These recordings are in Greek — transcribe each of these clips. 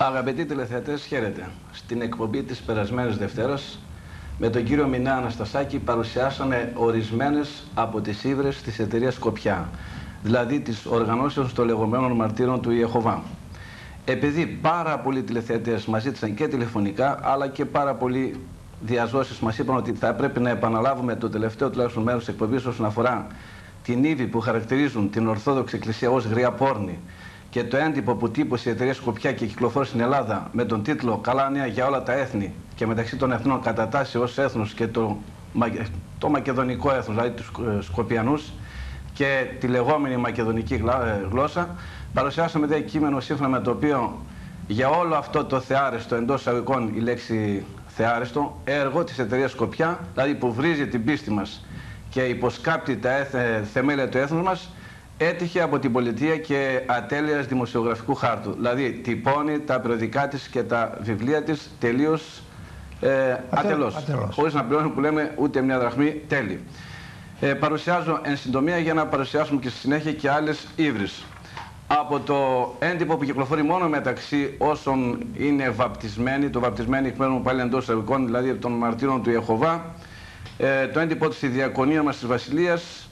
Αγαπητοί τηλεθεατές, χαίρετε. Στην εκπομπή της περασμένης Δευτέρας με τον κύριο Μινά Αναστασάκη παρουσιάσαμε ορισμένες από τις ύβρες της εταιρείας Σκοπιά, δηλαδή της οργανώσεως των λεγόμενων μαρτύρων του Ιεχωβά. Επειδή πάρα πολλοί τηλεθεατές μας ζήτησαν και τηλεφωνικά, αλλά και πάρα πολλοί διαζώσεις μας είπαν ότι θα πρέπει να επαναλάβουμε το τελευταίο τουλάχιστον μέρος της εκπομπής όσον αφορά την ύβη που χαρακτηρίζουν την Ορθόδοξη Εκκλησία ως γριά πόρνη και το έντυπο που τύπωσε η εταιρεία Σκοπιά και κυκλοφόρησε στην Ελλάδα με τον τίτλο «Καλά νέα για όλα τα έθνη» και μεταξύ των εθνών κατατάσσει ως έθνος και το μακεδονικό έθνος, δηλαδή τους Σκοπιανούς και τη λεγόμενη μακεδονική γλώσσα, παρουσιάσαμε ένα κείμενο σύμφωνα με το οποίο για όλο αυτό το θεάριστο, εντός εισαγωγικών η λέξη θεάριστο, έργο της εταιρείας Σκοπιά, δηλαδή που βρίζει την πίστη μας και υποσκάπτει τα θεμέλια του έθνους μας, έτυχε από την πολιτεία και ατέλειας δημοσιογραφικού χάρτου. Δηλαδή τυπώνει τα περιοδικά της και τα βιβλία της τελείως ατελώς. Χωρίς να πληρώνει, που λέμε, ούτε μια δραχμή τέλη. Παρουσιάζω εν συντομία για να παρουσιάσουμε και στη συνέχεια και άλλες ύβρεις. Από το έντυπο που κυκλοφορεί μόνο μεταξύ όσων είναι βαπτισμένοι, το βαπτισμένοι εκ μέρους πάλι εντός εισαγωγικών, δηλαδή των μαρτύρων του Ιεχωβά, το έντυπο της Διακονία μας της Βασιλείας,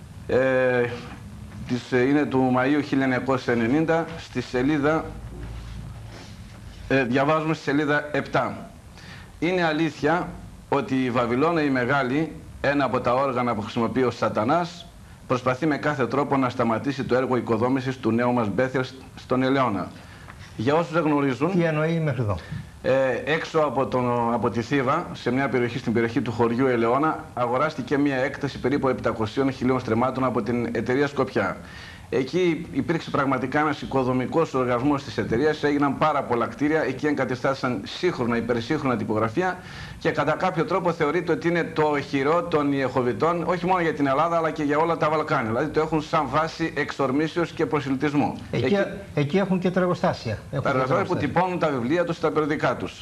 είναι του Μαΐου 1990, στη σελίδα, διαβάζουμε στη σελίδα 7. Είναι αλήθεια ότι η Βαβυλώνα η Μεγάλη, ένα από τα όργανα που χρησιμοποιεί ο Σατανάς, προσπαθεί με κάθε τρόπο να σταματήσει το έργο οικοδόμησης του νέου μας Μπέθελ στον Ελαιώνα. Για όσους δεν γνωρίζουν, τι εννοεί μέχρι εδώ? Έξω από τη Θήβα, σε μια περιοχή, στην περιοχή του χωριού Ελαιώνα, αγοράστηκε μια έκταση περίπου 700 χιλίων στρεμμάτων από την εταιρεία Σκοπιά. Εκεί υπήρξε πραγματικά ένας οικοδομικός οργασμός της εταιρείας, έγιναν πάρα πολλά κτίρια, εκεί εγκατεστάθησαν σύγχρονα, υπερσύγχρονα τυπογραφία και κατά κάποιο τρόπο θεωρείται ότι είναι το οχυρό των Ιεχωβιτών, όχι μόνο για την Ελλάδα αλλά και για όλα τα Βαλκάνια. Δηλαδή το έχουν σαν βάση εξορμήσεως και προσιλητισμού. Εκεί έχουν και τα εργοστάσια. Τα εργοστάσια που τυπώνουν τα βιβλία τους, τα περιοδικά τους.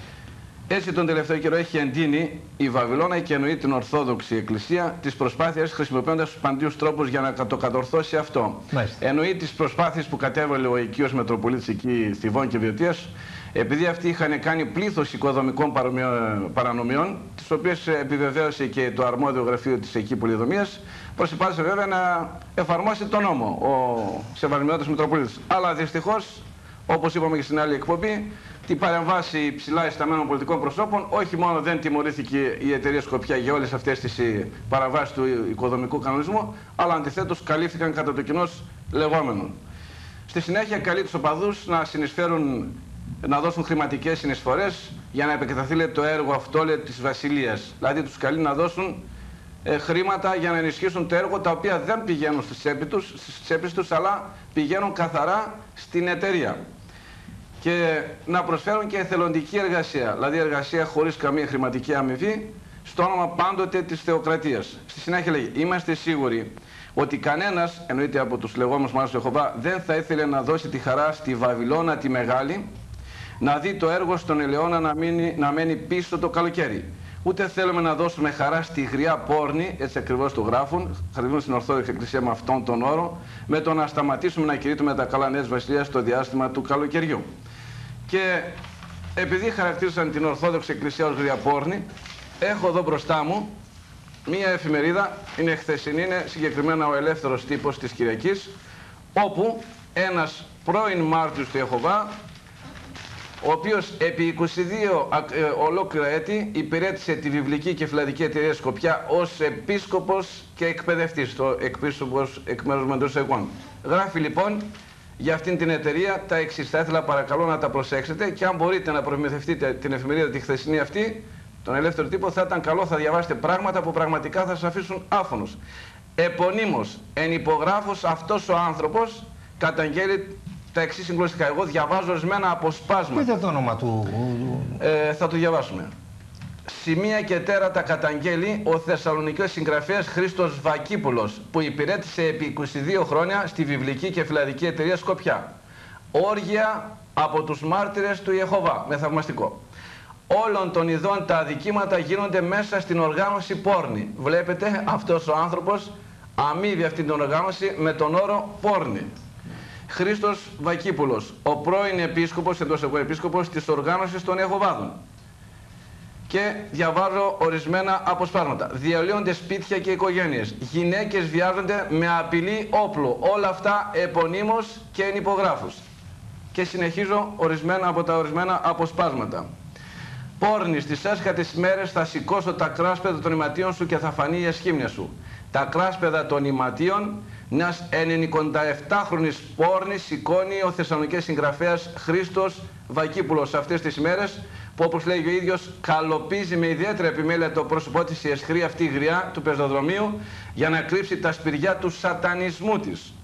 Έτσι τον τελευταίο καιρό έχει εντείνει η Βαβυλώνα και εννοεί την Ορθόδοξη Εκκλησία τις προσπάθειες χρησιμοποιώντας τους παντίους τρόπους για να το κατορθώσει αυτό. Μάλιστα. Εννοεί τις προσπάθειες που κατέβαλε ο οικείος Μητροπολίτης εκεί Θηβών και Βιωτίας, επειδή αυτοί είχαν κάνει πλήθος οικοδομικών παρανομιών, τις οποίες επιβεβαίωσε και το αρμόδιο γραφείο της εκεί πολυδομίας, προσυπάρχησε βέβαια να εφαρμόσει τον νόμο ο Σεβασμιότατος Μητροπολίτης. Αλλά δυστυχώς, όπως είπαμε και στην άλλη εκπομπή, την παρεμβάση ψηλά εισταμένων πολιτικών προσώπων, όχι μόνο δεν τιμωρήθηκε η εταιρεία Σκοπιά για όλες αυτές τις παραβάσεις του οικοδομικού κανονισμού, αλλά αντιθέτως καλύφθηκαν κατά το κοινώς λεγόμενον. Στη συνέχεια καλεί τους οπαδούς να συνεισφέρουν, να δώσουν χρηματικές συνεισφορές για να επεκταθεί το έργο αυτό της Βασιλείας. Δηλαδή τους καλεί να δώσουν χρήματα για να ενισχύσουν το έργο, τα οποία δεν πηγαίνουν στις τσέπες τους, αλλά πηγαίνουν καθαρά στην εταιρεία. Και να προσφέρουν και εθελοντική εργασία, δηλαδή εργασία χωρίς καμία χρηματική αμοιβή, στο όνομα πάντοτε της θεοκρατίας. Στη συνέχεια λέει: είμαστε σίγουροι ότι κανένας, εννοείται από τους λεγόμενους μάλλον του Ιεχωβά, δεν θα ήθελε να δώσει τη χαρά στη Βαβυλώνα τη Μεγάλη, να δει το έργο στον Ελαιώνα να μένει πίσω το καλοκαίρι. Ούτε θέλουμε να δώσουμε χαρά στη γριά πόρνη, έτσι ακριβώς το γράφουν, χαρακτηρίζουν στην Ορθόδοξη Εκκλησία με αυτόν τον όρο, με το να σταματήσουμε να κηρύττουμε τα καλά νέα της Βασιλείας στο διάστημα του καλοκαιριού. Και επειδή χαρακτήρισαν την Ορθόδοξη Εκκλησία ως γριά πόρνη, έχω εδώ μπροστά μου μία εφημερίδα, είναι χθεσινή, είναι συγκεκριμένα ο Ελεύθερος Τύπος της Κυριακής, όπου ένας πρώην μάρτυρος του Ιεχωβά, ο οποίος επί 22 ολόκληρα έτη υπηρέτησε τη βιβλική και φυλαδική εταιρεία Σκοπιά ως επίσκοπος και εκπαιδευτής, το επίσκοπος εκ μέρους Μεντροσεγών. Γράφει λοιπόν για αυτήν την εταιρεία τα εξής. Θα ήθελα παρακαλώ να τα προσέξετε και αν μπορείτε να προμηθευτείτε την εφημερίδα τη χθεσινή αυτή, τον Ελεύθερο Τύπο, θα ήταν καλό, θα διαβάσετε πράγματα που πραγματικά θα σας αφήσουν άφωνος. Επωνύμως, εν υπογράφος, αυτός ο άνθρωπος καταγγέλει τα εξής συγκλωστικά. Εγώ διαβάζω ορισμένα αποσπάσματα. Πείτε το όνομα του. Θα το διαβάσουμε. Σημεία και τέρατα καταγγέλει ο Θεσσαλονικός συγγραφέας Χρήστος Βακύπουλος, που υπηρέτησε επί 22 χρόνια στη βιβλική και φυλαδική εταιρεία Σκοπιά. Όργια από τους μάρτυρες του Ιεχωβά. Με θαυμαστικό. Όλων των ειδών τα αδικήματα γίνονται μέσα στην οργάνωση πόρνη. Βλέπετε, αυτός ο άνθρωπος αμείβει αυτή την οργάνωση με τον όρο πόρνη. Χρήστος Βακύπουλος, ο πρώην επίσκοπος, εντός επίσκοπος της οργάνωσης των Ιεχωβάδων. Και διαβάζω ορισμένα αποσπάσματα. Διαλύονται σπίτια και οικογένειες. Γυναίκες βιάζονται με απειλή όπλου. Όλα αυτά επωνύμως και εν υπογράφους. Και συνεχίζω από τα ορισμένα αποσπάσματα. Πόρνη, στις έσχατες μέρες θα σηκώσω τα κράσπεδα των ηματίων σου και θα φανεί η εσχήμνια σου. Τα κράσπεδα των ηματίων μιας 97χρονης πόρνης σηκώνει ο Θεσσαλονικής συγγραφέας Χρήστος Βακύπουλος σε αυτές τις ημέρες, που όπως λέει ο ίδιος καλοπίζει με ιδιαίτερη επιμέλεια το πρόσωπό της η αισχρή αυτή γριά του πεζοδρομίου για να κρύψει τα σπηριά του σατανισμού της.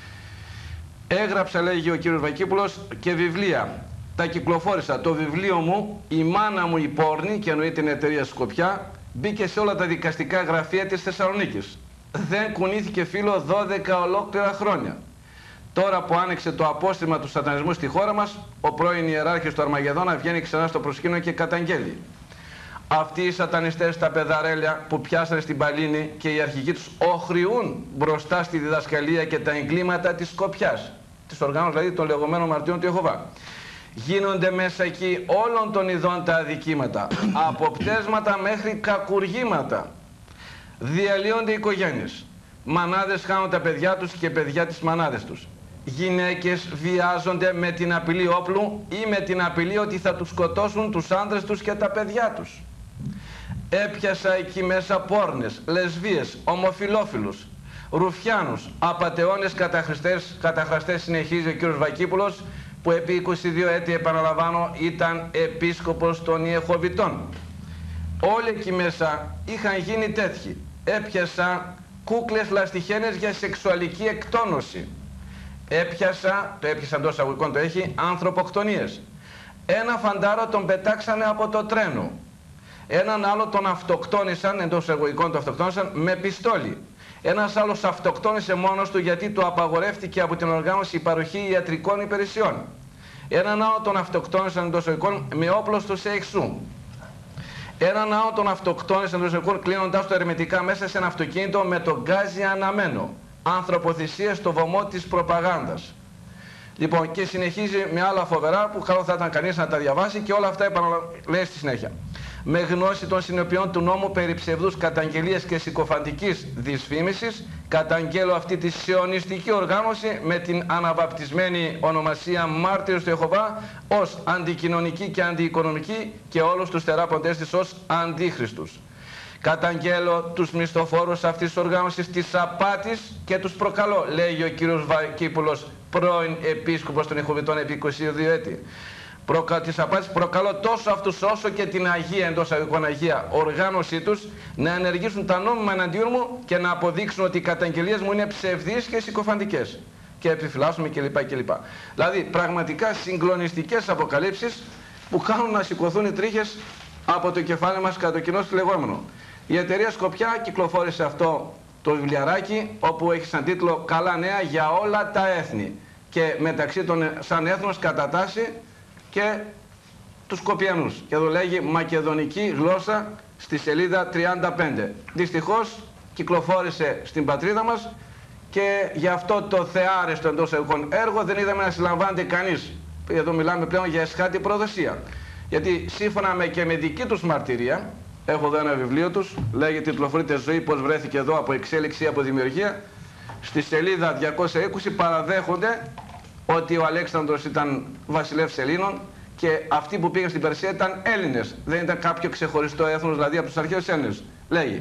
Έγραψα, λέγει ο κύριος Βακύπουλος, και βιβλία. Τα κυκλοφόρησα. Το βιβλίο μου, η μάνα μου η πόρνη, και εννοεί την εταιρεία Σκοπιά, μπήκε σε όλα τα δικαστικά γραφεία της Θεσσαλονίκης. Δεν κουνήθηκε φύλλο 12 ολόκληρα χρόνια. Τώρα που άνοιξε το απόστημα του σατανισμού στη χώρα μας, ο πρώην ιεράρχης του Αρμαγεδόνα βγαίνει ξανά στο προσκήνιο και καταγγέλει. Αυτοί οι σατανιστές τα πεδαρέλια που πιάσανε στην Παλίνη και οι αρχηγοί τους οχριούν μπροστά στη διδασκαλία και τα εγκλήματα της Σκοπιάς, της οργάνωσης δηλαδή των λεγόμενων μαρτύρων του Ιεχωβά. Γίνονται μέσα εκεί όλων των ειδών τα αδικήματα, από πτέσματα μέχρι κακουργήματα. Διαλύονται οι οικογένειες. Μανάδες χάνουν τα παιδιά τους και παιδιά τις μανάδες τους. Γυναίκες βιάζονται με την απειλή όπλου ή με την απειλή ότι θα τους σκοτώσουν τους άντρες τους και τα παιδιά τους. Έπιασα εκεί μέσα πόρνες, λεσβίες, ομοφιλόφιλους, ρουφιάνους, απατεώνες, καταχραστές, συνεχίζει ο κύριος Βακύπουλος, που επί 22 έτη, επαναλαμβάνω, ήταν επίσκοπος των Ιεχωβιτών. Όλοι εκεί μέσα είχαν γίνει τέτοιοι. Έπιασα κούκλες λαστιχένες για σεξουαλική εκτόνωση. Το έπιασαν τόσο αγωγικών, το έχει, ανθρωποκτονίες. Ένα φαντάρο τον πετάξανε από το τρένο. Έναν άλλο τον αυτοκτόνησαν, εντός εγωικών το αυτοκτόνησαν, με πιστόλι. Ένας άλλος αυτοκτόνησε μόνος του γιατί του απαγορεύτηκε από την οργάνωση η παροχή ιατρικών υπηρεσιών. Έναν άλλο τον αυτοκτόνησαν εντός εγωικών με όπλο στο ΣΕΙΧΣΟΥ. Έναν άλλο τον αυτοκτόνησαν εντός εγωικών κλείνοντάς το ερμητικά μέσα σε ένα αυτοκίνητο με τον γκάζι αναμένο. Ανθρωποθυσία στο βωμό της προπαγάνδας. Λοιπόν, και συνεχίζει με άλλα φοβερά που καλό θα ήταν κανείς να τα διαβάσει, και όλα αυτά λέει στη συνέχεια. Με γνώση των συνοποιών του νόμου περί ψευδούς καταγγελίας και συκοφαντικής δυσφήμισης, καταγγέλλω αυτή τη σιωνιστική οργάνωση με την αναβαπτισμένη ονομασία Μάρτυρες του Ιεχωβά ως αντικοινωνική και αντιοικονομική και όλους τους θεράποντές της ως αντίχριστους. Καταγγέλλω τους μισθοφόρους αυτής της οργάνωσης της απάτης και τους προκαλώ, λέγει ο κύριος Βακύπουλος, πρώην επίσκοπος των Ιεχωβιτών επί 22 έτη. Της απάτης προκαλώ τόσο αυτούς όσο και την Αγία, εντός αγωγικών Αγία, οργάνωσή τους να ενεργήσουν τα νόμιμα εναντίον μου και να αποδείξουν ότι οι καταγγελίες μου είναι ψευδείς και συκοφαντικές. Και επιφυλάσσουμε κλπ. Δηλαδή πραγματικά συγκλονιστικές αποκαλύψεις που κάνουν να σηκωθούν οι τρίχες από το κεφάλι μας κατά το κοινό λεγόμενο. Η εταιρεία Σκοπιά κυκλοφόρησε αυτό το βιβλιαράκι, όπου έχει σαν τίτλο «Καλά νέα για όλα τα έθνη», και μεταξύ των σαν έθνος κατατάσσει και τους Σκοπιανούς, και εδώ λέγει «Μακεδονική γλώσσα» στη σελίδα 35. Δυστυχώς κυκλοφόρησε στην πατρίδα μας και γι' αυτό το θεάρεστο εντός εγωγικών έργο δεν είδαμε να συλλαμβάνεται κανείς. Εδώ μιλάμε πλέον για εσχάτη προδοσία. Γιατί σύμφωνα με δική τους μαρτυρία, έχω εδώ ένα βιβλίο τους, λέγεται «Τιτλοφορείται ζωή, πώς βρέθηκε εδώ από εξέλιξη ή από δημιουργία». Στη σελίδα 220 παραδέχονται ότι ο Αλέξανδρος ήταν βασιλεύς Ελλήνων και αυτοί που πήγαν στην Περσία ήταν Έλληνες. Δεν ήταν κάποιο ξεχωριστό έθνος, δηλαδή από τους αρχαίους Έλληνες. Λέγει.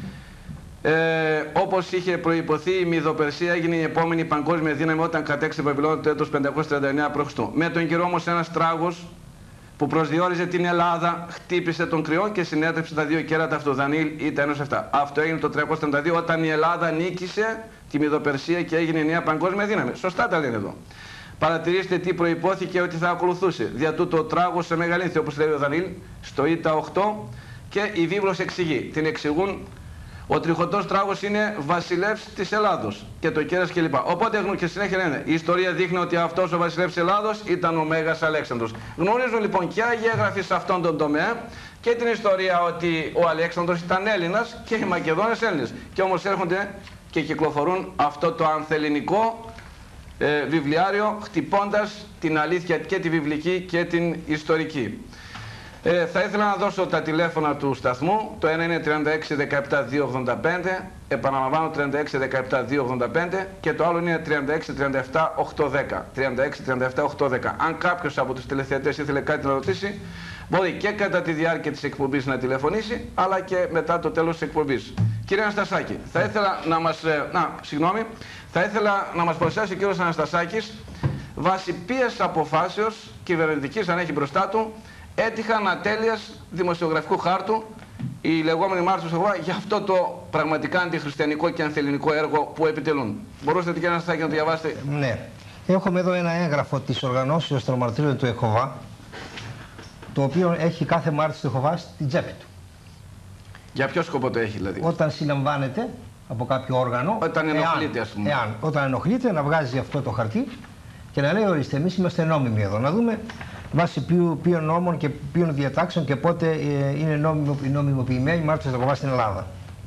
Όπως είχε προϋποθεί, η Μηδοπερσία έγινε η επόμενη παγκόσμια δύναμη όταν κατέξε Βαβυλώνα το έτος 539 π.Χ. Με τον καιρό όμως ένας τράγος που προσδιορίζε την Ελλάδα χτύπησε τον κρυό και συνέτρεψε τα δύο κέρατα αυτού, Δανίλ ή τα 1-7. Αυτό έγινε το 332 όταν η Ελλάδα νίκησε τη Μηδοπερσία και έγινε η νέα παγκόσμια δύναμη. Σωστά τα λένε εδώ. Παρατηρήστε τι προϋπόθηκε ότι θα ακολουθούσε. Δια τούτο ο τράγος σε μεγαλύνθη, όπως λέει ο Δανίλ, στο Ήτα 8, και η βίβλος εξηγεί. Την εξηγούν. Ο τριχωτός τράγος είναι βασιλεύς της Ελλάδος και το κέρας κλπ. Οπότε και συνέχεια λένε, η ιστορία δείχνει ότι αυτός ο βασιλεύς της Ελλάδος ήταν ο Μέγας Αλέξανδρος. Γνωρίζουν λοιπόν και Αγία Γραφή σε αυτόν τον τομέα και την ιστορία ότι ο Αλέξανδρος ήταν Έλληνας και οι Μακεδόνες Έλληνες. Και όμως έρχονται και κυκλοφορούν αυτό το ανθελληνικό βιβλιάριο, χτυπώντας την αλήθεια και τη βιβλική και την ιστορική. Θα ήθελα να δώσω τα τηλέφωνα του σταθμού. Το ένα είναι 36 17 285, επαναλαμβάνω 36 17 285, και το άλλο είναι 36 37 810. 36 37 810. Αν κάποιος από τους τηλεθεατές ήθελε κάτι να ρωτήσει, μπορεί και κατά τη διάρκεια της εκπομπής να τηλεφωνήσει, αλλά και μετά το τέλος της εκπομπής. Κύριε Αναστασάκη, θα ήθελα να μας, θα ήθελα να μας παρουσιάσει ο κύριος Αναστασάκης βάσει ποιες αποφάσεως κυβερνητικής, αν έχει μπροστά του, έτυχαν ατέλειας δημοσιογραφικού χάρτου οι λεγόμενοι μάρτυρες του Ιεχωβά για αυτό το πραγματικά αντιχριστιανικό και ανθελληνικό έργο που επιτελούν. Μπορούσατε, κύριε Αναστασάκη, να το διαβάσετε? Ναι. Έχουμε εδώ ένα έγγραφο της Οργανώσεως των Μαρτύρων του Ιεχωβά, το οποίο έχει κάθε μάρτυρας του Ιεχωβά στην τσέπη του. Για ποιο σκοπό το έχει, δηλαδή? Όταν συλλαμβάνεται από κάποιο όργανο, όταν ενοχλείται, ας πούμε. Όταν ενοχλείται, να βγάζει αυτό το χαρτί και να λέει: ορίστε, εμείς είμαστε νόμιμοι εδώ. Να δούμε βάσει ποιων νόμων και ποιων διατάξεων και πότε είναι νομιμοποιημένοι οι μάρτυρες του Ιεχωβά στην Ελλάδα.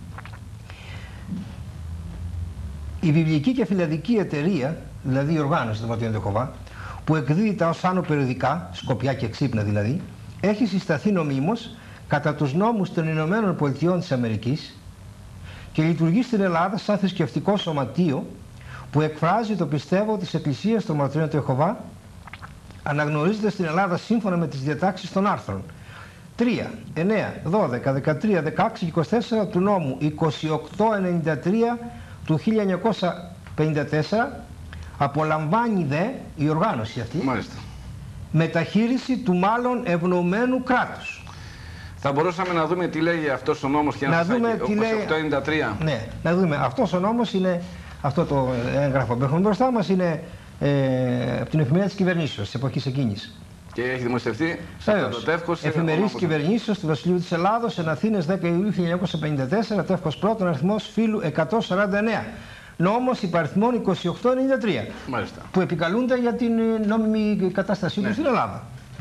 Η βιβλική και φιλαδική εταιρεία, δηλαδή η οργάνωση των Μαρτύρων του Ιεχωβά, που εκδίδει τα ως άνω περιοδικά, Σκοπιά και Ξύπνα δηλαδή, έχει συσταθεί νομίμως κατά τους νόμους των Ηνωμένων Πολιτειών της Αμερικής και λειτουργεί στην Ελλάδα σαν θρησκευτικό σωματείο που εκφράζει το πιστεύω της Εκκλησίας των Μαρτύρων του Ιεχωβά, αναγνωρίζεται στην Ελλάδα σύμφωνα με τις διατάξεις των άρθρων 3, 9, 12, 13, 16 και 24 του νόμου 2893 του 1954. Απολαμβάνει δε η οργάνωση αυτή, μάλιστα, μεταχείριση του μάλλον ευνοημένου κράτους. Θα μπορούσαμε να δούμε τι λέγει αυτός ο νόμος και να δούμε τι λέει. 2893. Ναι, να δούμε. Αυτός ο νόμος είναι, αυτό το έγγραφο που έχουμε μπροστά μας είναι από την εφημερίδα της κυβερνήσεως της εποχής εκείνης. Και έχει δημοσιευτεί σε αυτό το τεύχος. Εφημερίδα της κυβερνήσεως του Βασιλείου της Ελλάδος, εν Αθήνες 10 Ιουλίου 1954, τεύχος πρώτον, αριθμός φύλου 149. Νόμος υπαριθμών 2893, μάλιστα, που επικαλούνται για την νόμιμη κατάστασή του στην Ελλάδα.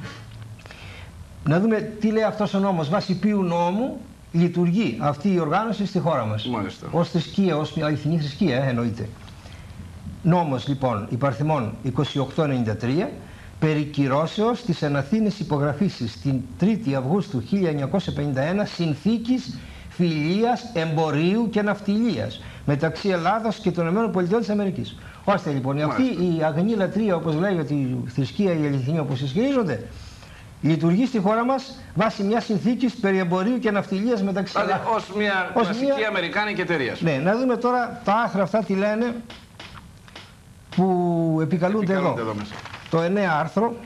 Να δούμε τι λέει αυτός ο νόμος, βάσει ποιου νόμου λειτουργεί αυτή η οργάνωση στη χώρα μας. Μάλιστα. Ως θρησκεία, ως μια αληθινή θρησκεία, εννοείται. Νόμος λοιπόν υπαριθμών 2893, περί κυρώσεως της εν Αθήνης υπογραφής την 3η Αυγούστου 1951 συνθήκης φιλίας, εμπορίου και ναυτιλίας μεταξύ Ελλάδας και των ΗΠΑ. Ώστε λοιπόν αυτή η αγνή λατρεία, όπως λέει ότι η θρησκεία, η αληθινή όπως ισχυρίζονται, λειτουργεί στη χώρα μας βάσει μιας συνθήκης περί εμπορίου και ναυτιλίας μεταξύ Ελλάδας. Ως μια κλασική αμερικάνικη εταιρεία. Ναι, να δούμε τώρα τα άρθρα αυτά τι λένε που επικαλούνται εδώ. Το 9 άρθρο.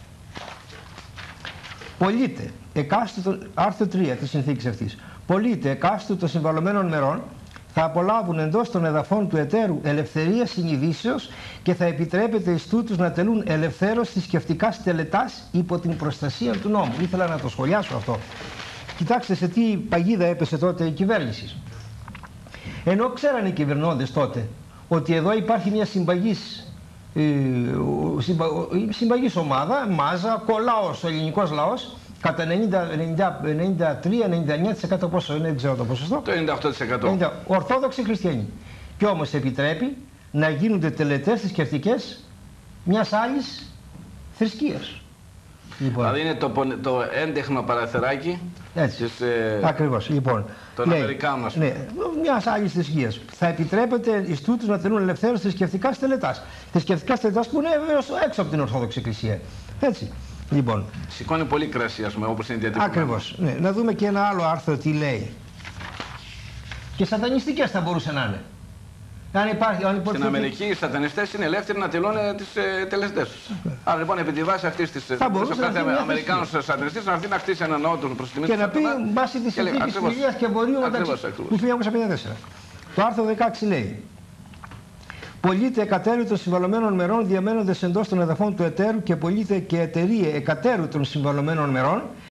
Πολείται εκάστοτε, άρθρο 3 της συνθήκης αυτής. Πολείται εκάστοτε των συμβαλωμένων μερών θα απολάβουν εντός των εδαφών του εταίρου ελευθερία συνειδήσεως και θα επιτρέπεται εις τούτους να τελούν ελευθέρως θρησκευτικά στελετάς υπό την προστασία του νόμου. Ήθελα να το σχολιάσω αυτό. Κοιτάξτε σε τι παγίδα έπεσε τότε η κυβέρνηση. Ενώ ξέραν οι κυβερνώντες τότε ότι εδώ υπάρχει μια συμπαγής ομάδα, μάζα, κολλάος, ο ελληνικός λαός, κατά 93-99% πόσο είναι, δεν ξέρω το ποσοστό. Το 98%. Ορθόδοξοι χριστιανοί. Και όμως επιτρέπει να γίνονται τελετές θρησκευτικές μιας άλλης θρησκείας. Λοιπόν. Δηλαδή είναι το έντεχνο παραθεράκι της, ακριβώς. Λοιπόν, των Αμερικάνων, ας πούμε. Ναι, μιας άλλης θρησκείας. Θα επιτρέπεται εις τούτους να τελούν ελευθέρως θρησκευτικά στελετάς. Θρησκευτικά στελετάς που είναι έξω από την Ορθόδοξη Εκκλησία. Έτσι. Λοιπόν. Σηκώνει πολύ κρασί, ας πούμε, όπως είναι διατυπωμένο. Ακριβώς. Ναι. Να δούμε και ένα άλλο άρθρο τι λέει. Και σατανιστικές θα μπορούσε να είναι. Στην Αμερική οι σατανιστές είναι ελεύθεροι να τελούν τις τελεστές τους. Άρα λοιπόν επί τη βάση αυτής της κάθε Αμερικάνος σατανιστής να έρθει να χτίσει έναν νόμο προς τιμή του και να πει βάσει της συνθήκης φιλίας και εμπορίου μεταξύ του 1954. Το άρθρο 16 λέει: πολείται εκατέρου των συμβαλωμένων μερών διαμένοντες εντός των εδαφών του εταίρου και πολείται και εταιρείε εκατέρου των συμβαλωμένων μερών